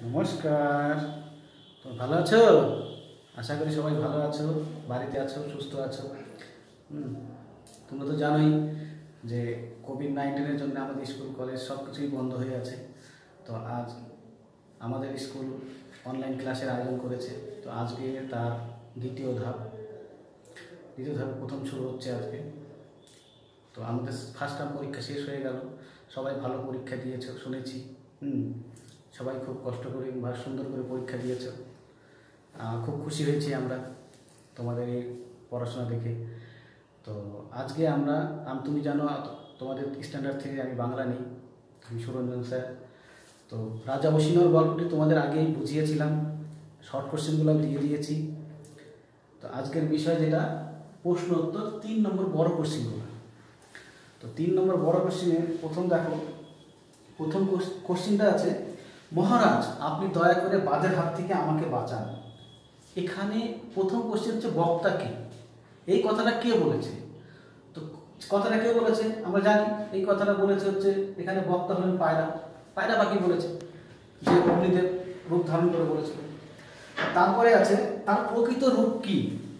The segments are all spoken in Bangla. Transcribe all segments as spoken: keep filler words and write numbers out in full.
নমস্কার। তো ভালো আছো? আশা করি সবাই ভালো আছো, বাড়িতে আছো, সুস্থ আছো। হুম তোমরা তো জানোই যে কোভিড নাইন্টিনের জন্য আমাদের স্কুল কলেজ সব কিছুই বন্ধ হয়ে আছে। তো আজ আমাদের স্কুল অনলাইন ক্লাসের আয়োজন করেছে। তো আজকে তার দ্বিতীয় ধাপ দ্বিতীয় ধাপ প্রথম শুরু হচ্ছে আজকে। তো আমাদের ফার্স্ট টার্ম পরীক্ষা শেষ হয়ে গেল, সবাই ভালো পরীক্ষা দিয়েছো শুনেছি। হুম সবাই খুব কষ্ট করে বা সুন্দর করে পরীক্ষা দিয়েছো। খুব খুশি হয়েছি আমরা তোমাদের এই পড়াশোনা দেখে। তো আজকে আমরা তুমি জানো তোমাদের স্ট্যান্ডার্ড থেকে আমি বাংলা নিই, আমি সুরঞ্জন স্যার। তো রাজা বসিনর গল্পটি তোমাদের আগেই বুঝিয়েছিলাম, শর্ট কোশ্চেনগুলো দিয়ে দিয়েছি। তো আজকের বিষয় যেটা প্রশ্ন উত্তর তিন নম্বর বড় কোশ্চেনগুলো। তো তিন নম্বর বড় কোশ্চেনে প্রথম দেখো, প্রথম কোশ্চেনটা আছে, মহারাজ আপনি দয়া করে বাজের হাত থেকে আমাকে বাঁচান। এখানে প্রথম কোশ্চেন হচ্ছে বক্তা কে, এই কথাটা কে বলেছে? তো কথাটা কে বলেছে আমরা জানি, এই কথাটা বলেছে হচ্ছে এখানে বক্তা হলেন পায়রা। পায়রা পাখি বলেছে, যে অগ্নিদেব রূপ ধারণ করে বলেছিল। তারপরে আছে তার প্রকৃত রূপ কি।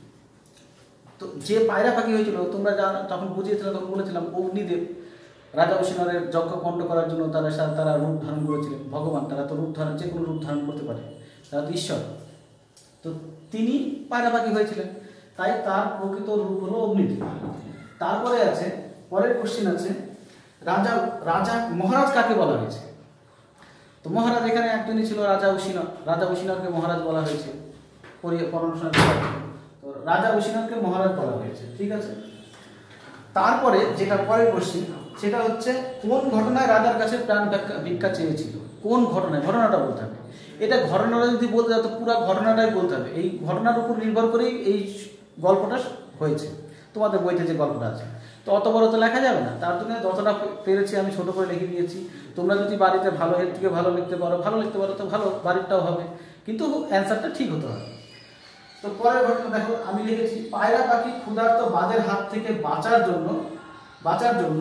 তো যে পায়রা পাখি হয়েছিল তোমরা যখন বুঝিয়েছিলে তখন বলেছিলাম অগ্নিদেব রাজা বসিনরের যজ্ঞ পণ্ড করার জন্য তারা তারা রূপ ধারণ করেছিলেন। ভগবান, তারা তো রূপ ধারণ যে কোনো রূপ ধারণ করতে পারে, তারা তো ঈশ্বর। তো তিনি পায়রা পাখি হয়েছিলেন, তাই তার প্রকৃত রূপ হলো অগ্নিদেব। তারপরে আছে পরের কোশ্চেন আছে, রাজা রাজা মহারাজ কাকে বলা হয়েছে? তো মহারাজ এখানে একজনই ছিল, রাজা উশিনর। রাজা উশিনরকে মহারাজ বলা হয়েছে পড়াশোনা। তো রাজা উশিনরকে মহারাজ বলা হয়েছে, ঠিক আছে। তারপরে যেটা পরের কোশ্চেন সেটা হচ্ছে কোন ঘটনায় রাজার কাছে প্রাণ ভিক্ষা চেয়েছিল? কোন ঘটনায়? ঘটনাটা বলতে হবে। এটা ঘটনাটা যদি বলতে হয় তো পুরো ঘটনাটাই বলতে হবে। এই ঘটনার উপর নির্ভর করেই এই গল্পটা হয়েছে, তোমাদের বইতে যে গল্পটা আছে। তো অত বড় তো লেখা যাবে না, তার জন্য যতটা পেরেছি আমি ছোট করে লিখে দিয়েছি। তোমরা যদি বাড়িতে ভালো এর থেকে ভালো লিখতে পারো ভালো লিখতে পারো তো ভালো, বাড়িরটাও হবে, কিন্তু অ্যান্সারটা ঠিক হতে হবে। তো পরের ঘটনা দেখো, আমি লিখেছি পায়রা পাখি ক্ষুধার্ত বাজের হাত থেকে বাঁচার জন্য বাঁচার জন্য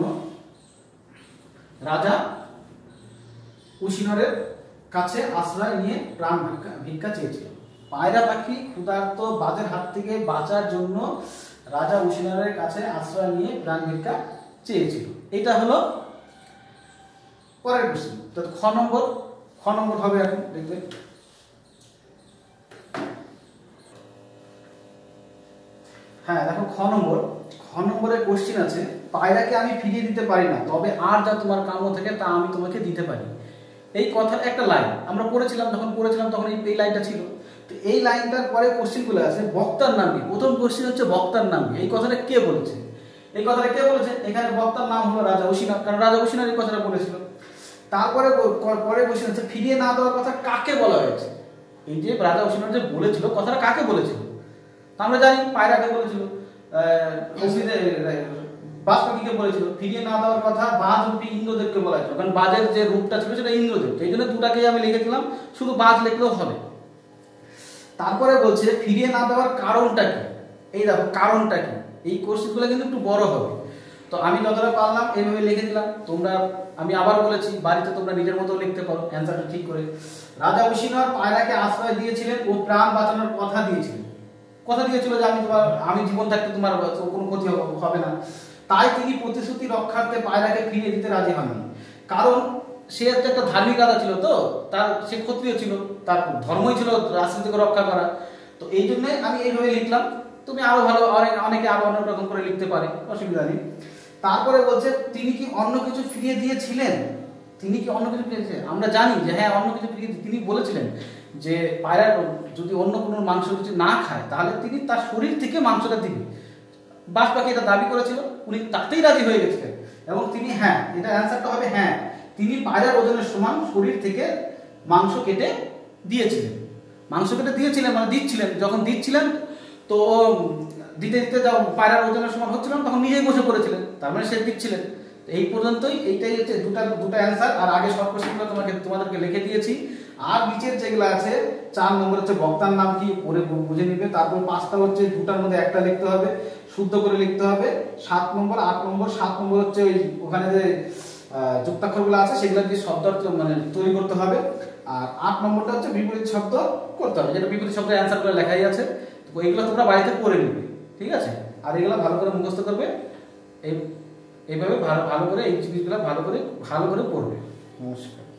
রাজা উশিনরের কাছে আশ্রয় নিয়ে প্রাণ ভিক্ষা ভিক্ষা চেয়েছিল। পায়রা পাখি ক্ষুধার্ত বাজের হাত থেকে বাঁচার জন্য রাজা উশিনরের কাছে আশ্রয় নিয়ে প্রাণ ভিক্ষা চেয়েছিল। এটা হলো পরের কোশ্চেন। তো খ নম্বর খ নম্বর হবে এখন দেখবে। হ্যাঁ দেখো খ নম্বর খ নম্বরের কোশ্চেন আছে, পায়রাকে আমি ফিরিয়ে দিতে পারি না, তবে আর যা তোমার কাম্য থেকে তা আমি তোমাকে দিতে পারি। এই কথার একটা লাইন আমরা পড়েছিলাম, যখন পড়েছিলাম তখন এই লাইনটা ছিল। তো এই লাইনটার পরে কোশ্চেনগুলো আছে বক্তার নাম কি। প্রথম কোশ্চেন হচ্ছে বক্তার নাম কি, এই কথাটা কে বলেছে? এই কথাটা কে বলেছে? এখানে বক্তার নাম হলো রাজা উশিনর, কারণ রাজা উশিনর এই কথাটা বলেছিল। তারপরে পরে কোশ্চেন হচ্ছে ফিরিয়ে না দেওয়ার কথা কাকে বলা হয়েছে। এই যে রাজা উশিনর যে বলেছিল কথাটা কাকে বলেছিল? আমরা জানি পায়রাকে বলেছিল, বাজ পাখিকে বলেছিল। ফিরিয়ে না দেওয়ার কথা বাজ রূপী ইন্দ্রদেবকে বলা হয়েছিল, কারণ বাজের যে রূপটা ছিল সেটা ইন্দ্রদেব। এই জন্য দুটাকেই আমি লিখেছিলাম, শুধু বাজ লিখলেও হবে। তারপরে বলছে ফিরিয়ে না দেওয়ার কারণটা কি। এই দেখো কারণটা কি, এই কোশ্চেনগুলো কিন্তু একটু বড় হবে। তো আমি যতটা পারলাম এইভাবে লিখে দিলাম। তোমরা আমি আবার বলেছি বাড়িতে তোমরা নিজের মতো লিখতে পারো অ্যান্সারটা ঠিক করে। রাজা উশিনর পায়রাকে আশ্রয় দিয়েছিলেন ও প্রাণ বাঁচানোর কথা দিয়েছিলেন। কথা দিয়েছিল যে আমি তোমার আমি জীবন থাকতে তোমার কোনো ক্ষতি হবে না, তাই তিনি প্রতিশ্রুতি রক্ষার্থে পায়রাকে ফিরিয়ে দিতে রাজি হননি। কারণ সে একটা ধার্মিক রাজা ছিল, তো তার সে ক্ষত্রিয় ছিল, তার ধর্মই ছিল রাজনীতিকে রক্ষা করা। তো এই জন্য আমি এইভাবে লিখলাম। তুমি আরো ভালো অনেক অনেকে আরো অনেক রকম করে লিখতে পারে, অসুবিধা নেই। তারপরে বলছে তিনি কি অন্য কিছু ফিরিয়ে দিয়েছিলেন? তিনি কি অন্য কিছু ফিরিয়েছিলেন? আমরা জানি যে হ্যাঁ অন্য কিছু ফিরিয়ে তিনি বলেছিলেন যে পায়রা যদি অন্য কোনো মাংস যদি না খায় তাহলে তিনি তার শরীর থেকে মাংসটা দিবে। বাজ পাখি এটা দাবি করেছিল, উনি তাতেই রাজি হয়ে গেছিলেন। এবং তিনি হ্যাঁ, এটা অ্যান্সারটা হবে হ্যাঁ, তিনি পায়রার ওজনের সমান শরীর থেকে মাংস কেটে দিয়েছিলেন। মাংস কেটে দিয়েছিলেন মানে দিচ্ছিলেন, যখন দিচ্ছিলেন তো দিতে দিতে যাও পায়রার ওজনের সমান হচ্ছিল তখন নিজেই বসে পড়েছিলেন, তার মানে সে দিচ্ছিলেন। এই পর্যন্তই, এইটাই হচ্ছে দুটা দুটা অ্যান্সার। আর আগে সব কোশ্চেনগুলো তোমাকে তোমাদেরকে লিখে দিয়েছি। আর নিচের যেগুলো আছে চার নম্বর হচ্ছে বক্তার নাম কি পরে বুঝে নিবে। তারপর পাঁচটা হচ্ছে দুটার মধ্যে একটা লিখতে হবে, শুদ্ধ করে লিখতে হবে। সাত নম্বর আট নম্বর সাত নম্বর হচ্ছে ওই ওখানে যে যুক্তাক্ষরগুলো আছে সেগুলো দিয়ে শব্দ মানে তৈরি করতে হবে। আর আট নম্বরটা হচ্ছে বিপরীত শব্দ করতে হবে, যেটা বিপরীত শব্দের অ্যান্সার করে লেখাই আছে। তো এইগুলো তোমরা বাড়িতে করে নেবে, ঠিক আছে? আর এগুলো ভালো করে মুখস্থ করবে, এই এইভাবে ভালো ভালো করে এই জিনিসগুলো ভালো করে ভালো করে পড়বে। নমস্কার।